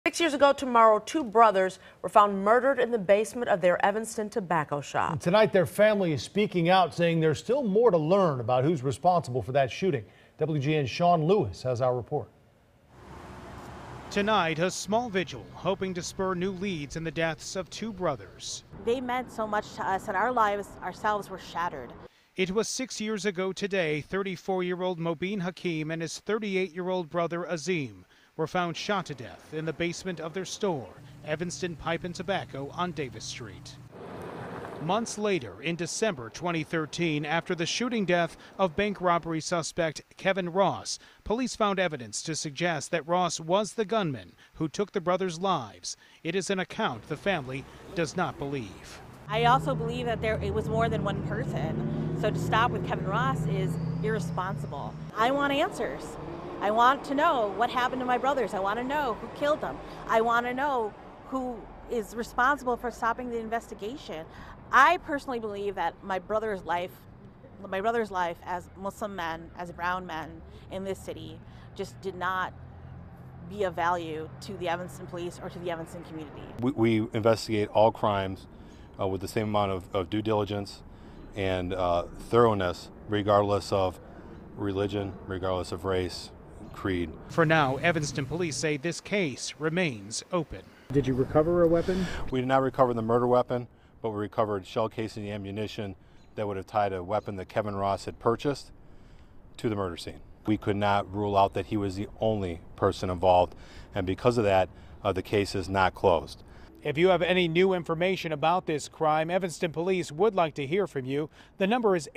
6 years ago tomorrow, two brothers were found murdered in the basement of their Evanston tobacco shop. And tonight, their family is speaking out, saying there's still more to learn about who's responsible for that shooting. WGN's Sean Lewis has our report. Tonight, a small vigil hoping to spur new leads in the deaths of two brothers. They meant so much to us, and our lives ourselves were shattered. It was 6 years ago today, 34-year-old Mobeen Hakeem and his 38-year-old brother Azim were found shot to death in the basement of their store, Evanston Pipe and Tobacco on Davis Street. Months later, in December 2013, after the shooting death of bank robbery suspect Kevin Ross, police found evidence to suggest that Ross was the gunman who took the brothers' lives. It is an account the family does not believe. I also believe that it was more than one person. So to stop with Kevin Ross is irresponsible. I want answers. I want to know what happened to my brothers. I want to know who killed them. I want to know who is responsible for stopping the investigation. I personally believe that my brother's life as Muslim men, as brown men in this city, just did not be of value to the Evanston police or to the Evanston community. We investigate all crimes with the same amount of due diligence and thoroughness, regardless of religion, regardless of race, creed. For now, Evanston police say this case remains open. Did you recover a weapon? We did not recover the murder weapon, but we recovered shell casing and ammunition that would have tied a weapon that Kevin Ross had purchased to the murder scene. We could not rule out that he was the only person involved, and because of that, the case is not closed. If you have any new information about this crime, Evanston police would like to hear from you. The number is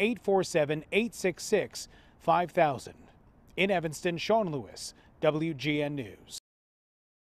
847-866-5000. In Evanston, Sean Lewis, WGN News.